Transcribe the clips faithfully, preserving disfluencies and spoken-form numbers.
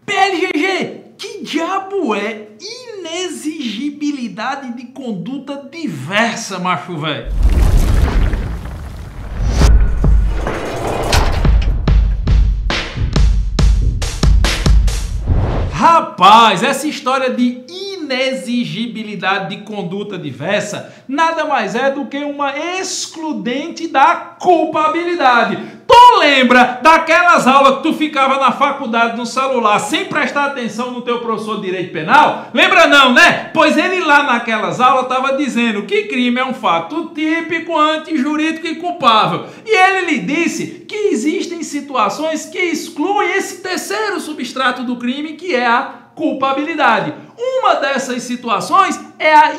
P L G G, que diabo é inexigibilidade de conduta diversa, macho velho? Rapaz, essa história de inexigibilidade de conduta diversa nada mais é do que uma excludente da culpabilidade. Tu lembra daquelas aulas que tu ficava na faculdade no celular sem prestar atenção no teu professor de direito penal? Lembra não, né? Pois ele lá naquelas aulas estava dizendo que crime é um fato típico, antijurídico e culpável. E ele lhe disse que existem situações que excluem esse terceiro substrato do crime, que é a culpabilidade. Uma dessas situações é a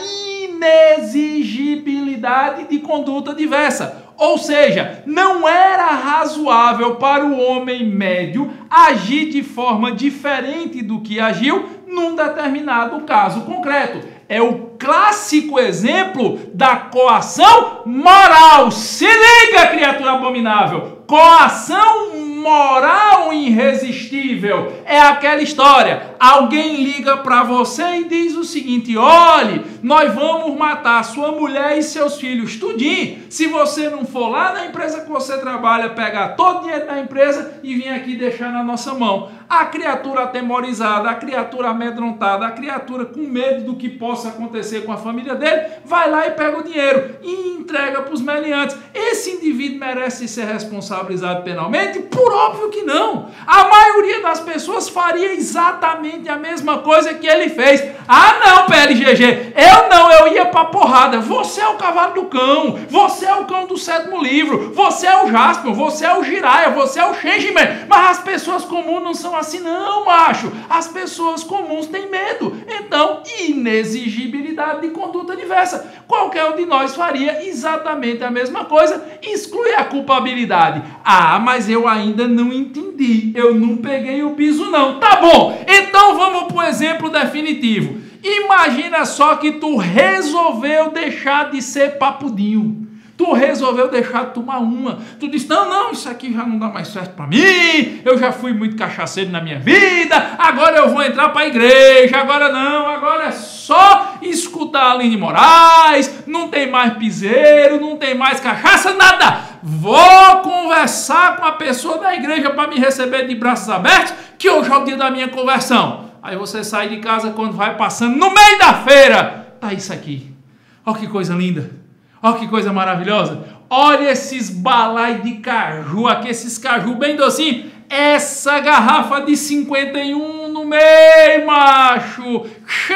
inexigibilidade de conduta diversa. Ou seja, não era razoável para o homem médio agir de forma diferente do que agiu num determinado caso concreto. É o clássico exemplo da coação moral. Se liga, criatura abominável! Coação moral irresistível é aquela história. Alguém liga para você e diz o seguinte: olhe, nós vamos matar sua mulher e seus filhos tudinho se você não for lá na empresa que você trabalha, pegar todo o dinheiro da empresa e vir aqui deixar na nossa mão. A criatura atemorizada, a criatura amedrontada, a criatura com medo do que possa acontecer com a família dele, vai lá e pega o dinheiro e entrega para os meliantes. Esse indivíduo merece ser responsabilizado penalmente? Por óbvio que não. A maioria das pessoas faria exatamente a mesma coisa que ele fez. Ah não, P L G G, eu não, eu ia pra porrada. Você é o cavalo do cão, você é o cão do sétimo livro, você é o Jaspion, você é o Jiraiya, você é o Changeman. Mas as pessoas comuns não são assim não, macho. As pessoas comuns têm medo. Então, inexigibilidade de conduta diversa. Qualquer um de nós faria exatamente a mesma coisa, exclui a culpabilidade. Ah, mas eu ainda não entendi, eu não peguei o piso não. Tá bom, então vamos para o exemplo definitivo. Imagina só que tu resolveu deixar de ser papudinho. Tu resolveu deixar de tomar uma. Tu disse, não, não, isso aqui já não dá mais certo pra mim. Eu já fui muito cachaceiro na minha vida. Agora eu vou entrar pra igreja. Agora não, agora é só escutar a Aline Moraes. Não tem mais piseiro, não tem mais cachaça, nada. Vou conversar com a pessoa da igreja para me receber de braços abertos, que hoje é o dia da minha conversão. Aí você sai de casa quando vai passando no meio da feira. Tá isso aqui. Olha que coisa linda. Olha que coisa maravilhosa. Olha esses balai de caju aqui, esses caju bem docinho. Essa garrafa de cinquenta e um no meio, macho.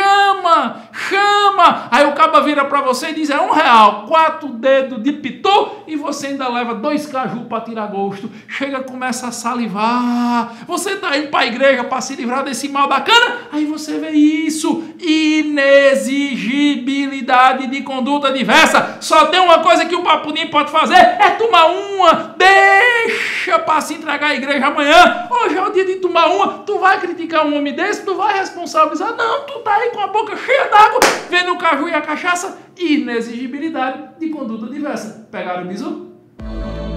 Chama, chama. Aí o caba vira pra você e diz, é um real, quatro dedos de pitu e você ainda leva dois caju pra tirar gosto. Chega, começa a salivar. Você tá indo pra igreja pra se livrar desse mal da cana. Aí você vê isso. Inexigibilidade de conduta diversa. Só tem uma coisa que o papudinho pode fazer, é tomar uma. Deixa pra se entregar à igreja amanhã. Hoje é o dia de tomar uma. Tu vai criticar um homem desse? Tu vai responsabilizar? Não, tu tá aí com a boca cheia d'água, vendo o caju e a cachaça. Inexigibilidade de conduta diversa. Pegaram o bizu?